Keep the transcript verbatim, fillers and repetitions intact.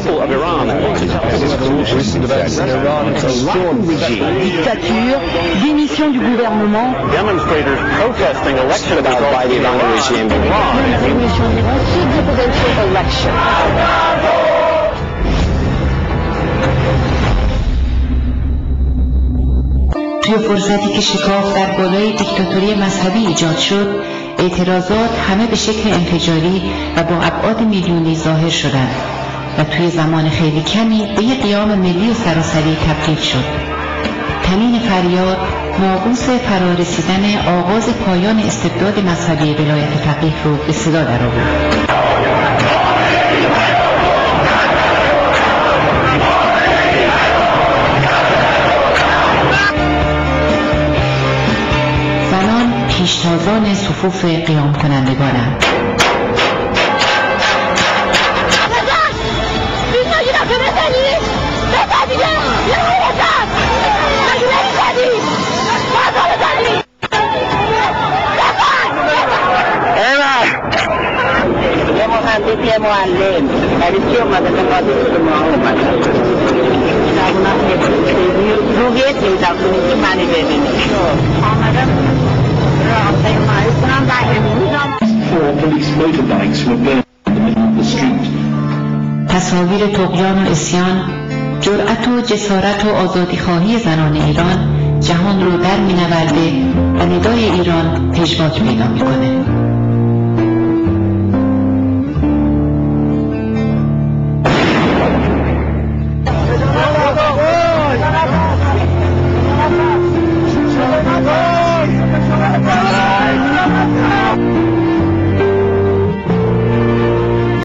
people of Iran. Dictature, démission du gouvernement. Demonstrators protesting election results by the Iranian regime. توی فرصتی که شکاف در بالای دیکتاتوری مذهبی ایجاد شد، اعتراضات همه به شکل انفجاری و با ابعاد میلیونی ظاهر شدند و توی زمان خیلی کمی به یک قیام ملی و سراسری تبدیل شد. طنین فریاد ناقوس فرارسیدن آغاز پایان استبداد مذهبی ولایت فقیه رو به صدا درآورد. زنان پیشتازان صفوف قیام کنندگانند. یه مهندسی معلم پلیسی اومده به قاضی ما اومده رویت میدم که منی ببینی آمدم راهتای مایز کنم و امینیدم تصاویر طغیان و عصیان، جرأت و جسارت و آزادیخواهی زنان ایران جهان رو در می‌نورده و ندای ایران پژواک پیدا می‌کنه.